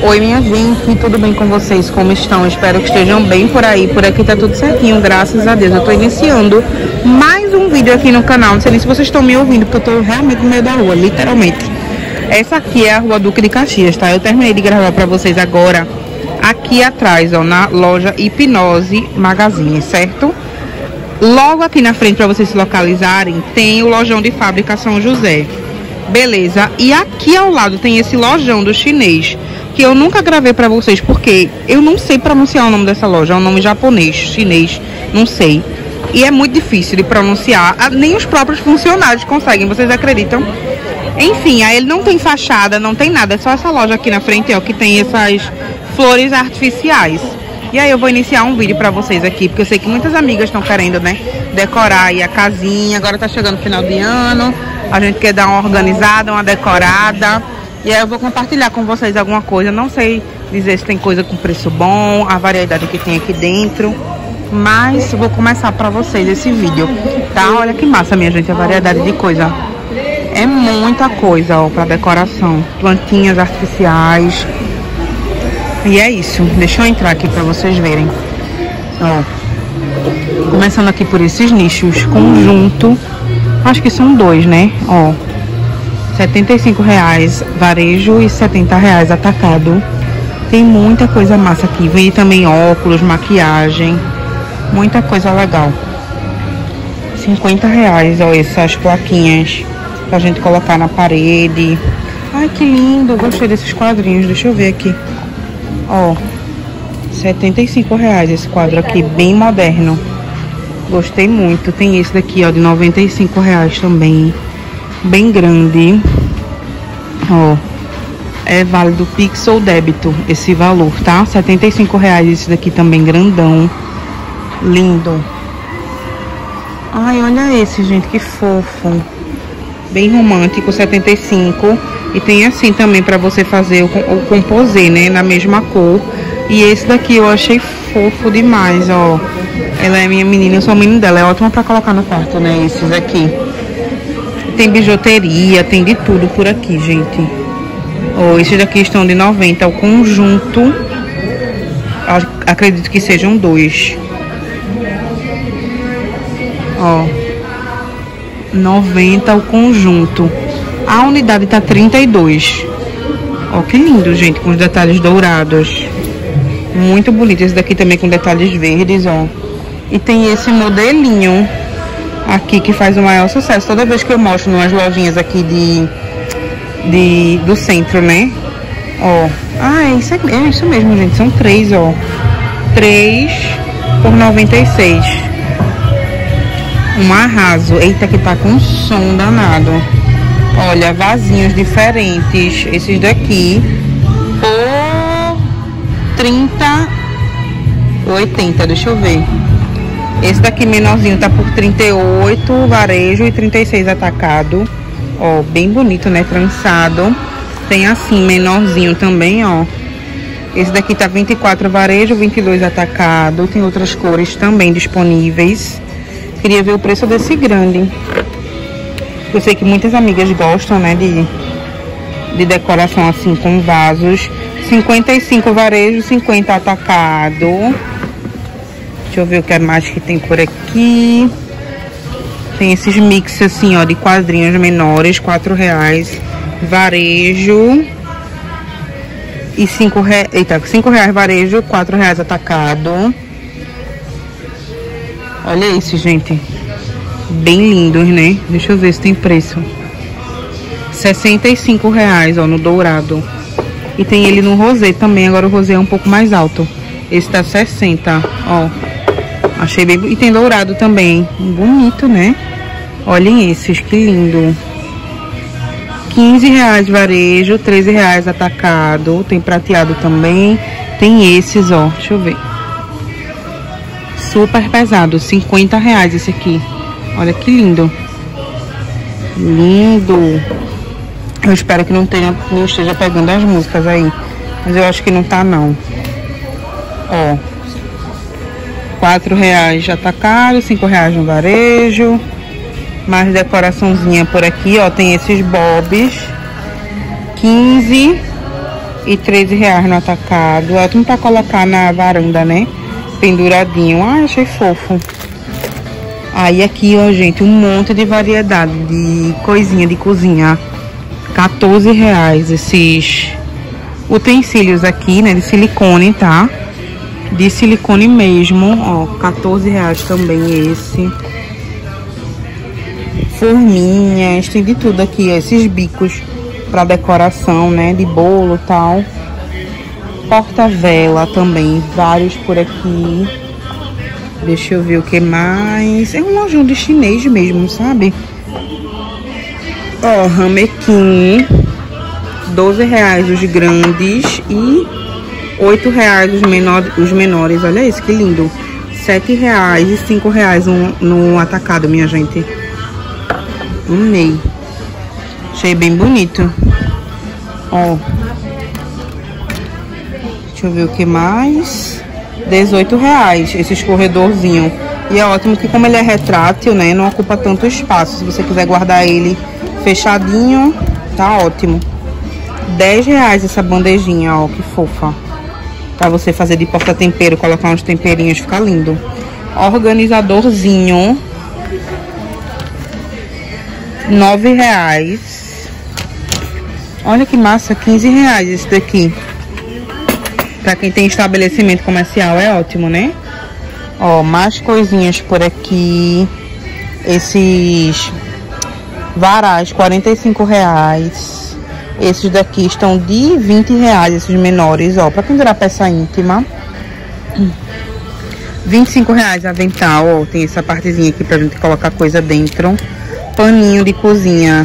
Oi minha gente, tudo bem com vocês? Como estão? Espero que estejam bem por aí. Por aqui tá tudo certinho, graças a Deus. Eu tô iniciando mais um vídeo aqui no canal. Não sei nem se vocês estão me ouvindo, porque eu tô realmente no meio da rua, literalmente. Essa aqui é a rua Duque de Caxias, tá? Eu terminei de gravar pra vocês agora aqui atrás, ó, na loja Hipnose Magazine, certo? Logo aqui na frente, pra vocês se localizarem, tem o lojão de fábrica São José. Beleza? E aqui ao lado tem esse lojão do chinês, que eu nunca gravei pra vocês, porque eu não sei pronunciar o nome dessa loja. É um nome japonês, chinês, não sei. E é muito difícil de pronunciar, nem os próprios funcionários conseguem, vocês acreditam? Enfim, aí ele não tem fachada, não tem nada, é só essa loja aqui na frente, ó, que tem essas flores artificiais. E aí eu vou iniciar um vídeo pra vocês aqui, porque eu sei que muitas amigas estão querendo, né, decorar aí a casinha. Agora tá chegando o final de ano, a gente quer dar uma organizada, uma decorada. E aí eu vou compartilhar com vocês alguma coisa. Não sei dizer se tem coisa com preço bom, a variedade que tem aqui dentro, mas vou começar pra vocês esse vídeo, tá? Olha que massa, minha gente, a variedade de coisa. É muita coisa, ó, pra decoração. Plantinhas artificiais. E é isso. Deixa eu entrar aqui pra vocês verem. Ó. Começando aqui por esses nichos. Conjunto. Acho que são dois, né? Ó. R$75 varejo e R$70 atacado. Tem muita coisa massa aqui. Vem também óculos, maquiagem. Muita coisa legal. R$50, ó, essas plaquinhas pra gente colocar na parede. Ai, que lindo. Gostei desses quadrinhos. Deixa eu ver aqui. Ó, R$75 esse quadro aqui, bem moderno. Gostei muito. Tem esse daqui, ó, de R$95 também. Bem grande. Ó, é válido Pix ou débito esse valor, tá? R$75 esse daqui também, grandão. Lindo. Ai, olha esse, gente, que fofo. Bem romântico, 75. E tem assim também pra você fazer o composê, né? Na mesma cor. E esse daqui eu achei fofo demais, ó. Ela é minha menina, eu sou a menina dela. É ótima pra colocar no quarto, né? Esses aqui. Tem bijuteria, tem de tudo por aqui, gente. Ó, esses daqui estão de 90 o conjunto. Acredito que sejam dois. Ó. 90 o conjunto. A unidade tá 32. Ó, que lindo, gente, com os detalhes dourados. Muito bonito. Esse daqui também com detalhes verdes, ó. E tem esse modelinho aqui que faz o maior sucesso. Toda vez que eu mostro nas lojinhas aqui do centro, né? Ó. Ah, é isso mesmo, gente. São três, ó. 3 por 96. Um arraso. Eita, que tá com um som danado. Olha, vasinhos diferentes. Esses daqui por 30 ou 80, deixa eu ver. Esse daqui menorzinho tá por 38 varejo e 36 atacado. Ó, bem bonito, né? Trançado. Tem assim, menorzinho também, ó. Esse daqui tá 24 varejo, 22 atacado. Tem outras cores também disponíveis. Queria ver o preço desse grande. Eu sei que muitas amigas gostam, né, de decoração assim com vasos. 55 varejo, 50 atacado. Deixa eu ver o que mais que tem por aqui. Tem esses mix assim, ó, de quadrinhos menores, R$4 varejo. E R$5 varejo, R$4 atacado. Olha esse, gente. Bem lindos, né? Deixa eu ver se tem preço. R$65, ó, no dourado. E tem ele no rosé também. Agora o rosé é um pouco mais alto. Esse tá 60, ó. Achei bem... E tem dourado também. Bonito, né? Olhem esses, que lindo. R$15 varejo, R$13 atacado. Tem prateado também. Tem esses, ó. Deixa eu ver. Super pesado, R$50 esse aqui. Olha que lindo. Lindo. Eu espero que não esteja pegando as músicas aí. Mas eu acho que não tá, não. Ó. R$4 atacado, R$5 no varejo. Mais decoraçãozinha por aqui, ó. Tem esses bobs. 15 e R$13 no atacado. É ótimo pra colocar na varanda, né? Penduradinho. Ai, achei fofo. Aí aqui, ó, gente, um monte de variedade de coisinha de cozinha. R$14 esses utensílios aqui, né? De silicone, tá? De silicone mesmo, ó. R$14 também esse. Forminhas, tem de tudo aqui, ó, esses bicos pra decoração, né? De bolo e tal. Porta-vela também, vários por aqui. Deixa eu ver o que mais. É um lojão de chinês mesmo, sabe? Ó, ramequim. R$12 os grandes e R$8 os menores. Olha isso, que lindo. R$7 e R$5 no atacado, minha gente. Amei. Achei bem bonito. Ó. Deixa eu ver o que mais. R$18 esse escorredorzinho. E é ótimo que como ele é retrátil, né? Não ocupa tanto espaço. Se você quiser guardar ele fechadinho, tá ótimo. R$10 essa bandejinha, ó. Que fofa. Pra você fazer de porta-tempero, colocar uns temperinhos, fica lindo. Organizadorzinho. R$9. Olha que massa, R$15 esse daqui. Pra quem tem estabelecimento comercial é ótimo, né? Ó, mais coisinhas por aqui. Esses varais, R$45. Esses daqui estão de R$20, esses menores, ó. Pra pendurar peça íntima. R$25 avental, ó. Tem essa partezinha aqui pra gente colocar coisa dentro. Paninho de cozinha,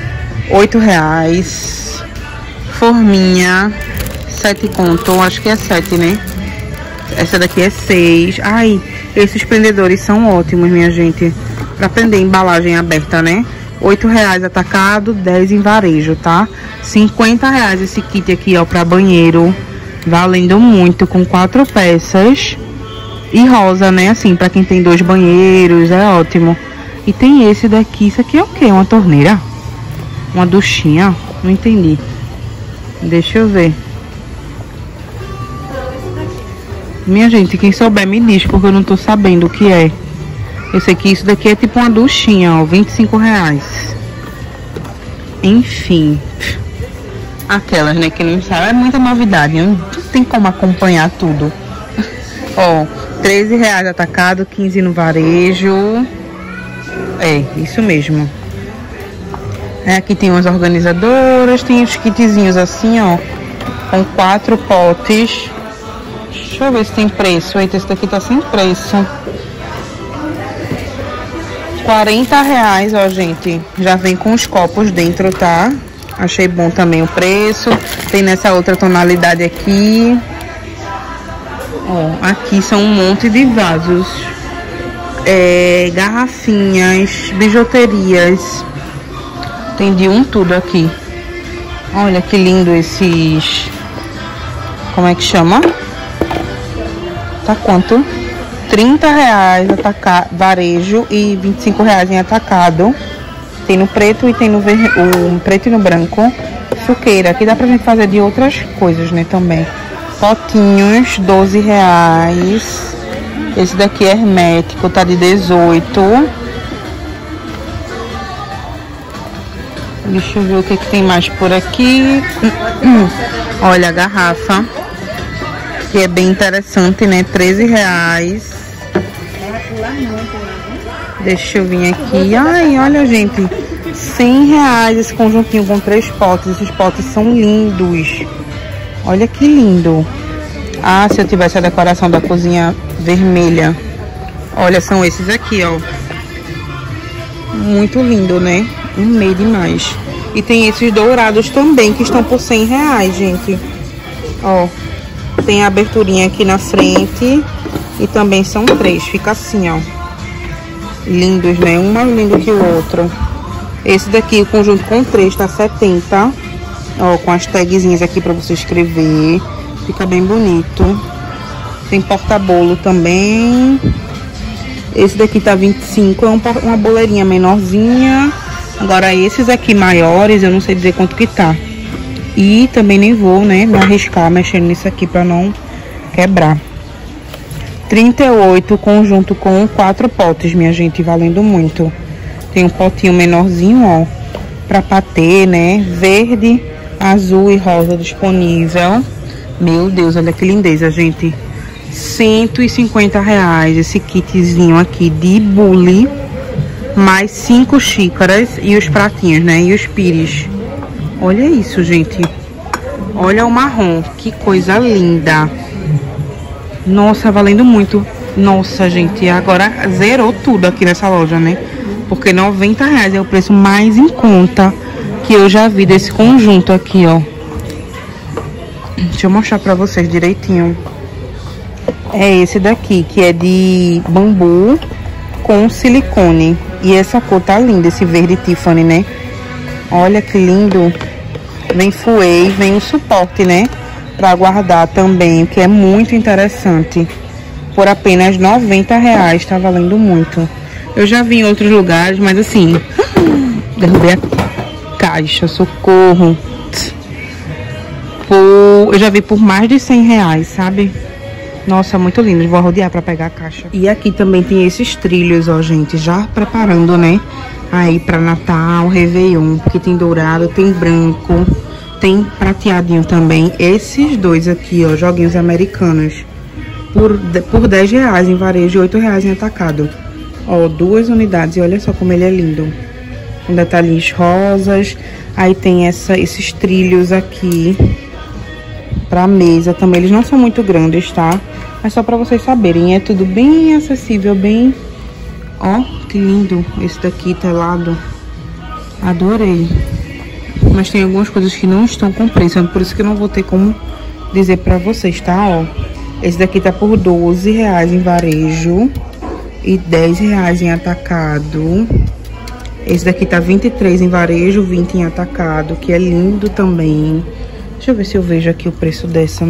R$8. Forminha, 7 conto, acho que é 7, né? Essa daqui é 6. Ai, esses prendedores são ótimos, minha gente. Pra prender embalagem aberta, né? R$8 atacado, 10 em varejo, tá? R$50 esse kit aqui, ó, pra banheiro. Valendo muito, com 4 peças. E rosa, né? Assim, pra quem tem 2 banheiros, é ótimo. E tem esse daqui, isso aqui é o quê? Uma torneira? Uma duchinha? Não entendi. Deixa eu ver. Minha gente, quem souber me diz, porque eu não tô sabendo o que é. Eu sei que isso daqui é tipo uma duchinha, ó, R$25. Enfim. Aquelas, né, que não sabem, é muita novidade, não tem como acompanhar tudo. Ó, R$13 atacado, 15 no varejo. É, isso mesmo. Aqui tem umas organizadoras, tem os kitzinhos assim, ó, com 4 potes. Deixa eu ver se tem preço. Eita, esse daqui tá sem preço. R$40, ó, gente. Já vem com os copos dentro, tá? Achei bom também o preço. Tem nessa outra tonalidade aqui. Ó, aqui são um monte de vasos. Garrafinhas, bijuterias. Tem de um tudo aqui. Olha que lindo esses... Como é que chama? Tá quanto? R$30 varejo e R$25 em atacado. Tem no preto e tem no preto e no branco. Suqueira. Aqui dá pra gente fazer de outras coisas, né, também. Potinhos, R$12. Esse daqui é hermético, tá de 18. Deixa eu ver o que tem mais por aqui. Olha a garrafa, que é bem interessante, né? R$13. Deixa eu vir aqui. Ai, olha, gente, R$100 esse conjuntinho com 3 potes. Esses potes são lindos. Olha que lindo. Ah, se eu tivesse a decoração da cozinha vermelha. Olha, são esses aqui, ó. Muito lindo, né? Amei demais. E tem esses dourados também, que estão por R$100, gente. Ó, tem a aberturinha aqui na frente. E também são 3, fica assim, ó. Lindos, né? Um mais lindo que o outro. Esse daqui, o conjunto com 3, tá R$70. Ó, com as tagzinhas aqui pra você escrever. Fica bem bonito. Tem porta-bolo também. Esse daqui tá R$25, é uma boleirinha menorzinha. Agora esses aqui maiores, eu não sei dizer quanto que tá. E também nem vou, né, me arriscar mexendo nisso aqui pra não quebrar. 38 conjunto com 4 potes, minha gente, valendo muito. Tem um potinho menorzinho, ó, pra patê, né, verde, azul e rosa disponível. Meu Deus, olha que lindeza, gente. R$150 esse kitzinho aqui de bule, mais 5 xícaras e os pratinhos, né, e os pires. Olha isso, gente. Olha o marrom, que coisa linda. Nossa, valendo muito. Nossa, gente, agora zerou tudo aqui nessa loja, né? Porque R$90 é o preço mais em conta que eu já vi desse conjunto aqui, ó. Deixa eu mostrar pra vocês direitinho. É esse daqui, que é de bambu com silicone. E essa cor tá linda, esse verde Tiffany, né? Olha que lindo. Vem fouet, vem o suporte, né? Pra guardar também, que é muito interessante. Por apenas R$90, tá valendo muito. Eu já vi em outros lugares, mas assim... derrubei a caixa, socorro. Eu já vi por mais de R$100, sabe? Nossa, muito lindo. Vou rodear pra pegar a caixa. E aqui também tem esses trilhos, ó, gente. Já preparando, né? Aí pra Natal, Réveillon. Porque tem dourado, tem branco, tem prateadinho também. Esses dois aqui, ó, joguinhos americanos. Por R$10 em varejo e R$8 em atacado. Ó, 2 unidades. E olha só como ele é lindo. Com detalhes rosas. Aí tem esses trilhos aqui pra mesa também. Eles não são muito grandes, tá? Mas só pra vocês saberem. É tudo bem acessível, bem... Ó, que lindo esse daqui telado. Adorei. Mas tem algumas coisas que não estão com preço. Por isso que eu não vou ter como dizer pra vocês, tá? Ó, esse daqui tá por R$12 em varejo e R$10 em atacado. Esse daqui tá 23 em varejo, 20 em atacado, que é lindo também. Deixa eu ver se eu vejo aqui o preço dessa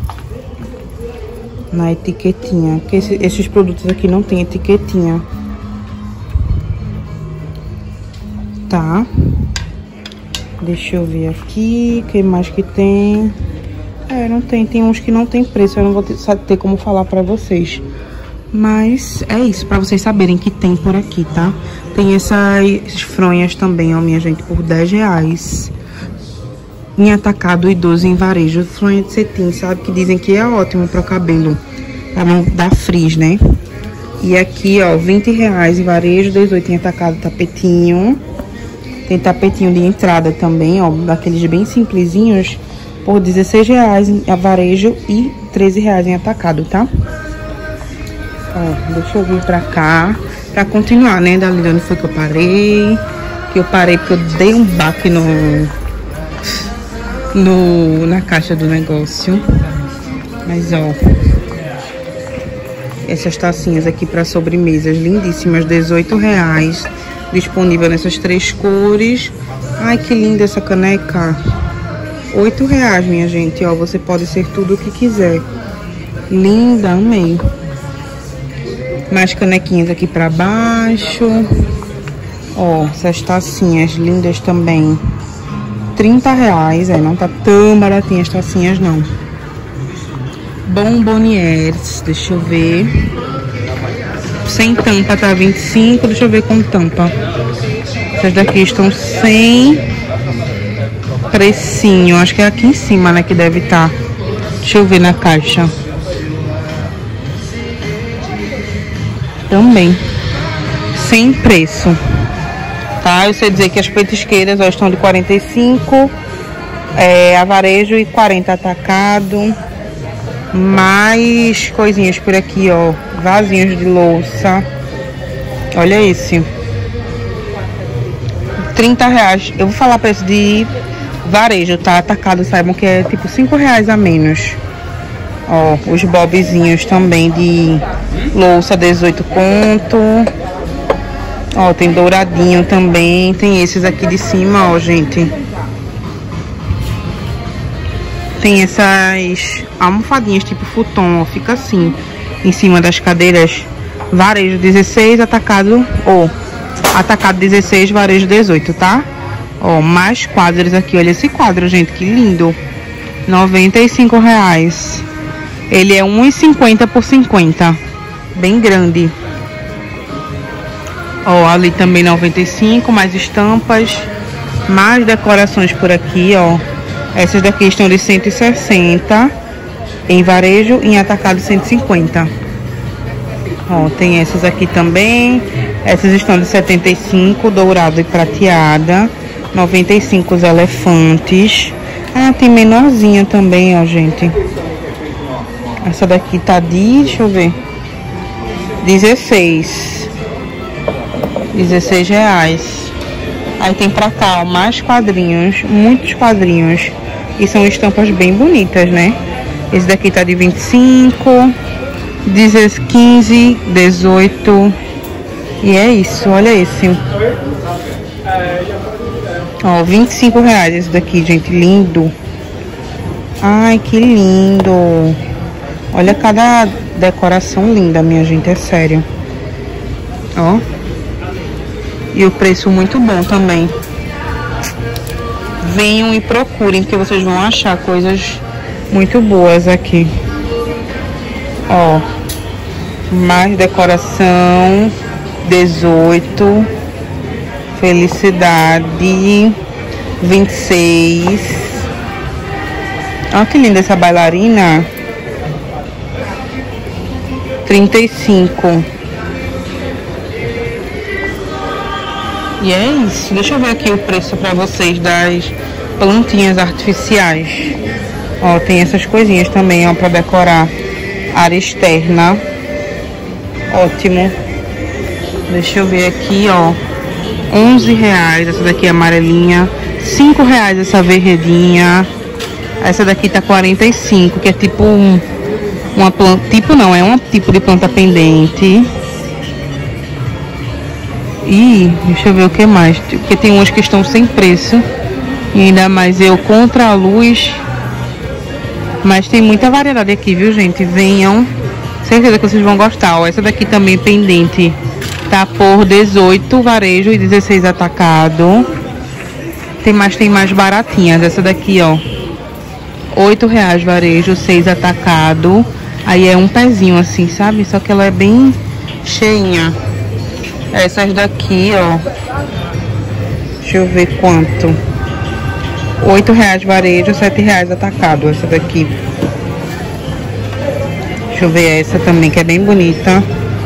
na etiquetinha. Porque esses produtos aqui não tem etiquetinha. Tá. Deixa eu ver aqui. O que mais que tem? É, não tem. Tem uns que não tem preço. Eu não vou ter como falar pra vocês. Mas é isso, pra vocês saberem que tem por aqui, tá? Tem essas fronhas também, ó, minha gente, por R$10. Em atacado e 12 em varejo. Fronha de cetim, sabe? Que dizem que é ótimo para o cabelo. Pra não dar frizz, né? E aqui, ó, R$20 em varejo, 18 em atacado, tapetinho. Tem tapetinho de entrada também, ó, daqueles bem simplesinhos, por R$16 em varejo e R$13 em atacado, tá? Ó, deixa eu vir pra cá, pra continuar, né? Dali onde foi que eu parei. Que eu parei porque eu dei um baque na caixa do negócio. Mas ó, essas tacinhas aqui para sobremesas lindíssimas, R$18, disponível nessas 3 cores. Ai, que linda essa caneca. R$8, minha gente, ó, você pode ser tudo o que quiser. Linda, amei. Mais canequinhas aqui para baixo. Ó, essas tacinhas lindas também, R$30, não tá tão baratinha as tacinhas não. Bombonières, deixa eu ver. Sem tampa tá 25, deixa eu ver com tampa. Essas daqui estão sem precinho, acho que é aqui em cima, né, que deve estar. Deixa eu ver na caixa. Também sem preço. Tá, eu sei dizer que as petisqueiras, ó, estão de 45 a varejo e 40 atacado. Mais coisinhas por aqui, ó, vasinhos de louça. Olha esse, R$30. Eu vou falar preço de varejo, tá? Atacado, saibam que é tipo R$5 a menos. Ó, os bobzinhos também de louça, 18 conto. Ó, tem douradinho também. Tem esses aqui de cima, ó, gente. Tem essas almofadinhas tipo futon, ó. Fica assim, em cima das cadeiras. Varejo 16, atacado... Atacado 16, varejo 18, tá? Ó, mais quadros aqui. Olha esse quadro, gente, que lindo. R$95. Ele é 1,50 por 50. Bem grande. Ó, ali também 95, mais estampas. Mais decorações por aqui, ó. Essas daqui estão de 160. Em varejo e em atacado 150. Ó, tem essas aqui também. Essas estão de 75, dourado e prateada. 95 os elefantes. Ah, tem menorzinha também, ó, gente. Essa daqui tá de, deixa eu ver, 16 reais. Aí tem pra cá, ó, mais quadrinhos, muitos quadrinhos. E são estampas bem bonitas, né? Esse daqui tá de 25, 15, 18. E é isso, olha esse. Ó, 25 reais esse daqui, gente, lindo. Ai, que lindo. Olha cada decoração linda, minha gente, é sério. Ó. E o preço muito bom também. Venham e procurem, porque vocês vão achar coisas muito boas aqui. Ó. Mais decoração. 18. Felicidade. 26. Olha que linda essa bailarina. 35. E é isso. Deixa eu ver aqui o preço pra vocês das plantinhas artificiais. Ó, tem essas coisinhas também, ó, pra decorar área externa. Ótimo. Deixa eu ver aqui, ó. 11 reais essa daqui amarelinha. 5 reais essa verdinha. Essa daqui tá 45, que é tipo uma planta, tipo não, é um tipo de planta pendente. E deixa eu ver o que mais, porque tem umas que estão sem preço. E ainda mais eu contra a luz. Mas tem muita variedade aqui, viu, gente? Venham, certeza que vocês vão gostar. Ó, essa daqui também pendente tá por 18 varejo e 16 atacado. Tem mais baratinhas. Essa daqui, ó, 8 reais varejo, 6 atacado. Aí é um pezinho assim, sabe? Só que ela é bem cheinha. Essas daqui, ó, deixa eu ver quanto. 8 reais varejo, 7 reais atacado. Essa daqui. Deixa eu ver essa também, que é bem bonita.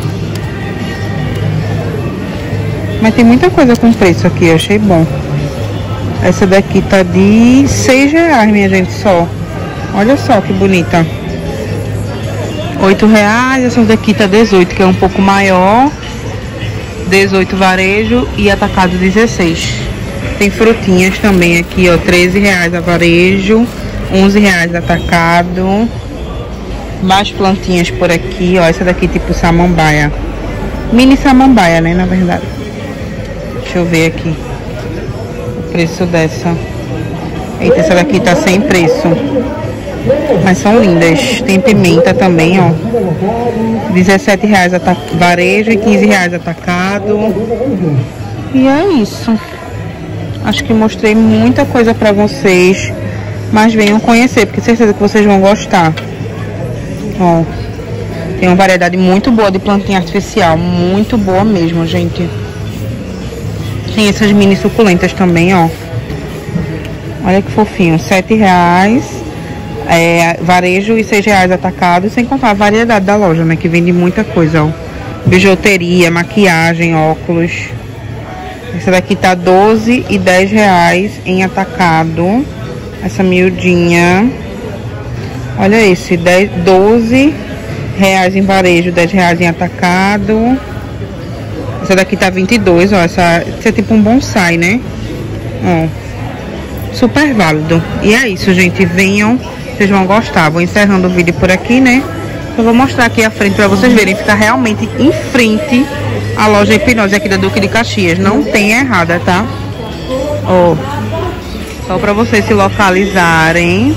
Mas tem muita coisa com preço aqui, eu achei bom. Essa daqui tá de 6 reais, minha gente, só. Olha só que bonita. 8 reais, essa daqui tá 18, que é um pouco maior. 18 varejo e atacado 16. Tem frutinhas também aqui, ó, 13 reais a varejo, 11 reais atacado. Mais plantinhas por aqui, ó, essa daqui tipo samambaia. Mini samambaia, né, na verdade. Deixa eu ver aqui o preço dessa. Eita, essa daqui tá sem preço. Mas são lindas. Tem pimenta também, ó. 17 reais varejo e 15 reais atacado. E é isso. Acho que mostrei muita coisa pra vocês. Mas venham conhecer, porque certeza que vocês vão gostar. Ó. Tem uma variedade muito boa de plantinha artificial. Muito boa mesmo, gente. Tem essas mini suculentas também, ó. Olha que fofinho. 7 reais. Varejo e 6 reais atacado, sem contar a variedade da loja, né, que vende muita coisa, ó. Bijuteria, maquiagem, óculos. Essa daqui tá 12 e 10 reais em atacado. Essa miudinha. Olha esse, 12 reais em varejo, 10 reais em atacado. Essa daqui tá 22, ó, essa é tipo um bonsai, né? Ó, super válido. E é isso, gente, venham. Vocês vão gostar. Vou encerrando o vídeo por aqui, né? Eu vou mostrar aqui a frente pra vocês verem. Fica realmente em frente à loja Hipnose aqui da Duque de Caxias. Não tem errada, tá? Ó. Só pra vocês se localizarem.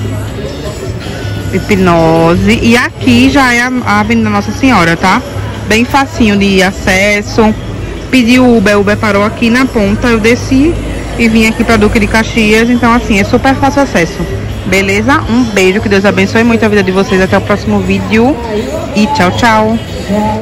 Hipnose. E aqui já é a Avenida Nossa Senhora, tá? Bem facinho de acesso. Pedi o Uber parou aqui na ponta. Eu desci e vim aqui para Duque de Caxias. Então assim, é super fácil acesso. Beleza? Um beijo, que Deus abençoe muito a vida de vocês. Até o próximo vídeo e tchau, tchau.